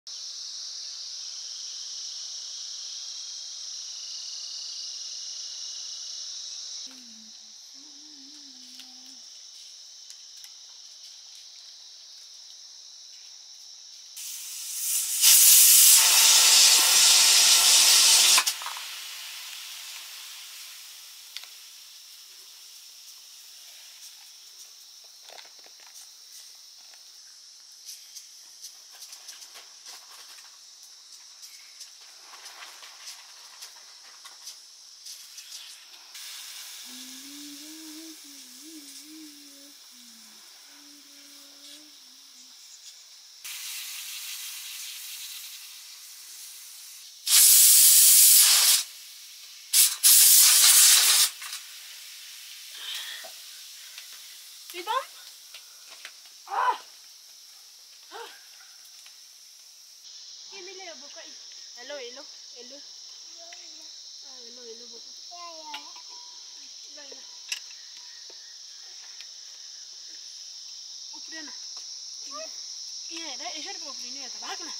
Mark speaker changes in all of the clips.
Speaker 1: Rita? Ah! Emily, buka. Hello, hello, hello. Ah, hello, hello, buka. Baiklah. Updana. Iya, dah. Esok apa updana ya? Tak bahkan.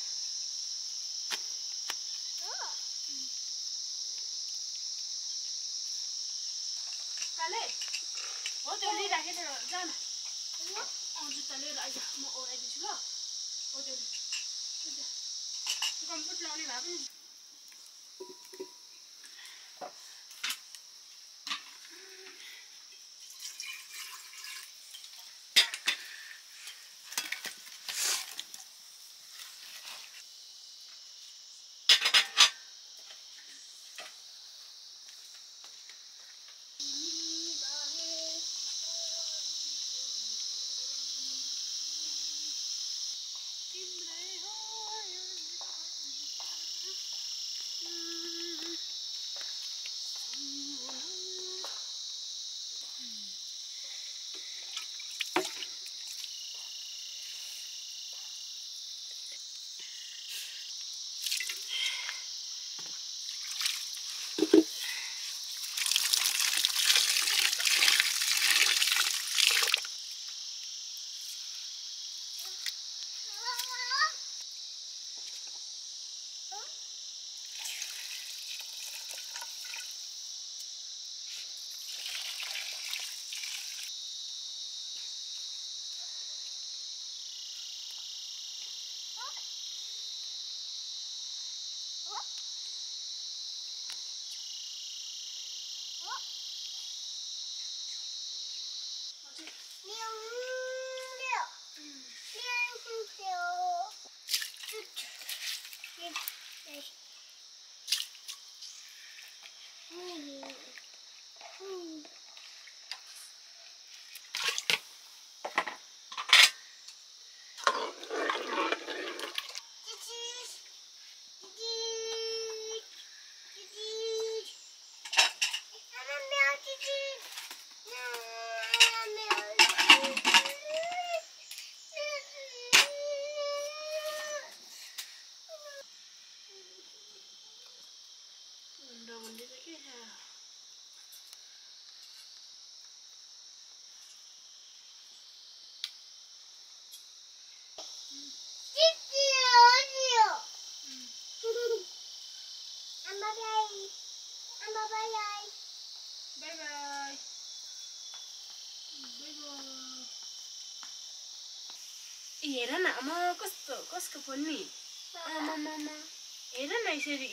Speaker 1: Kale. Oh, jolly raket jana. Oh, juta le aja. Mau orang itu juga. Oh, jolly. Sudah. Kamu pulang ni apa? Bye-bye. Bye-bye. हेर न म कसको phone नि आमा हेर न यसरी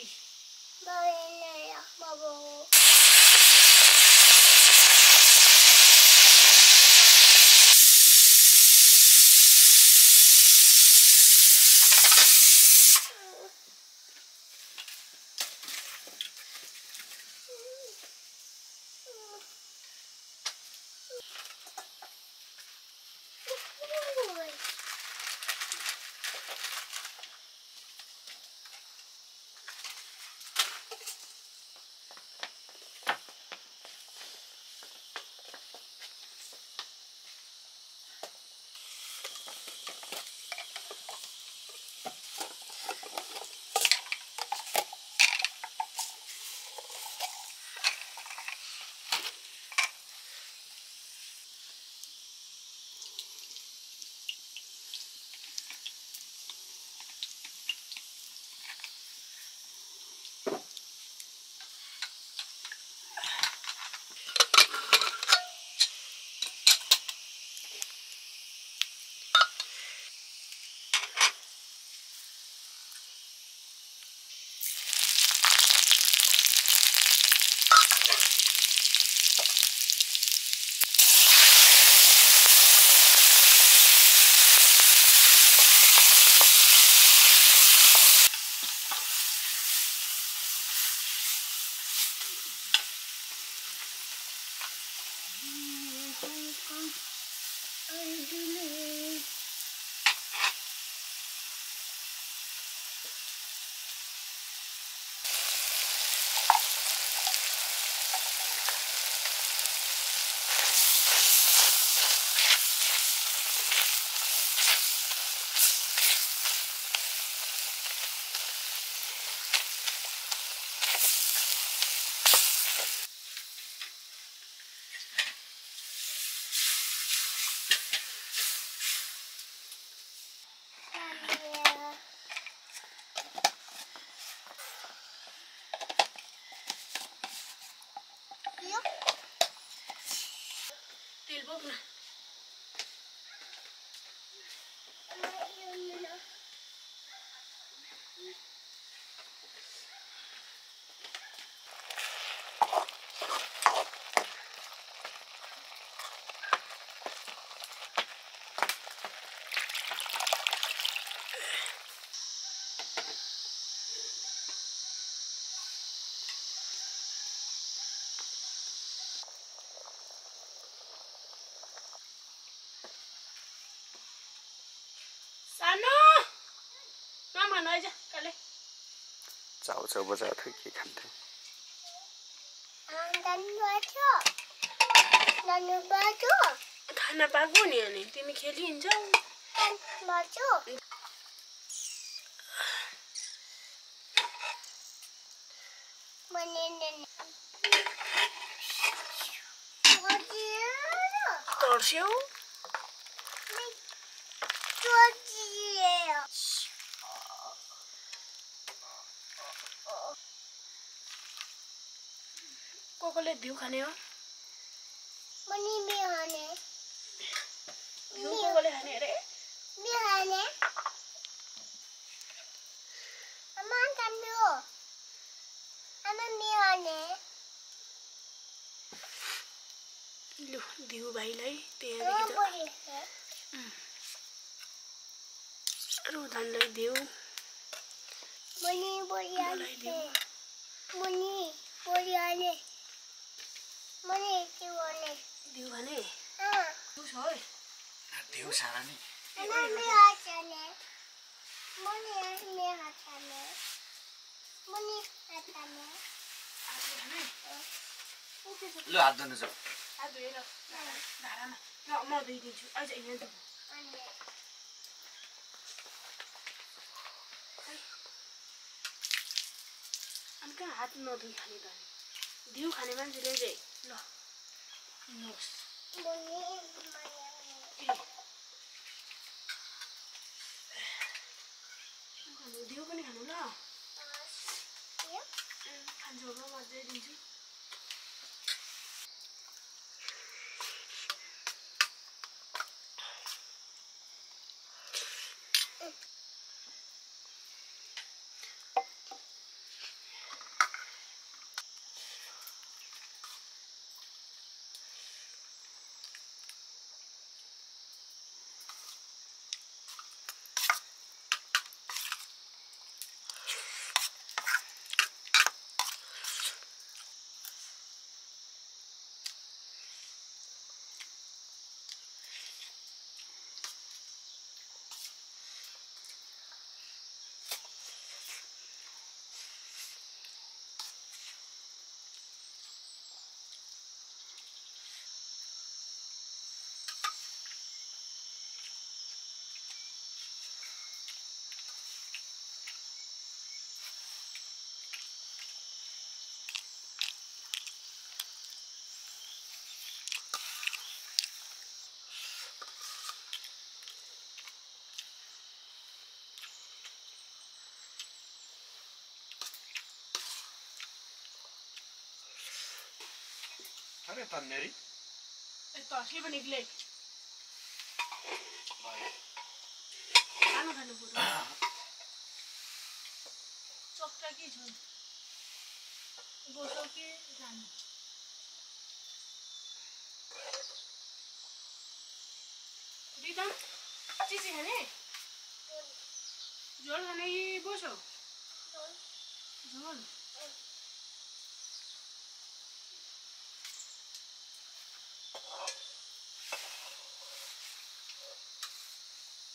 Speaker 1: तेल बोक्न सानो मामा नआइज काले
Speaker 2: चाउचाउ बजाएको थियो के खान्थ्यो
Speaker 1: खाना पाएको नि अनि तिमी खेली हिँड्छौ तर्स्यौ कोकोले दिउ खाने हो दिउ कोकोले खाने अरे लु दिउ भाइलाई त्यहाँदेखि रोधनलाई दिउ मलाई दिउ दिउ खाने दिउ छ है
Speaker 2: दिउ सारा नि ल हात धुनु जाऊ
Speaker 1: हात धोएर धारामा म धोइदिन्छु अझ यहाँ त अनि कहाँ हात नधोइ खाने त दिउ खाने मान्छेले चाहिँ ल नोस् दिउ पनि खानु ल खान्छौ म मजाले दिन्छु
Speaker 2: अरे तन्नेरी
Speaker 1: तर्सी पनि निक्ले खानु खानु पर्छ चक्रा के छ बोसो के जानु रिता चिची खाने झोल खाने कि बोसो झोल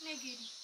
Speaker 1: नेगेरी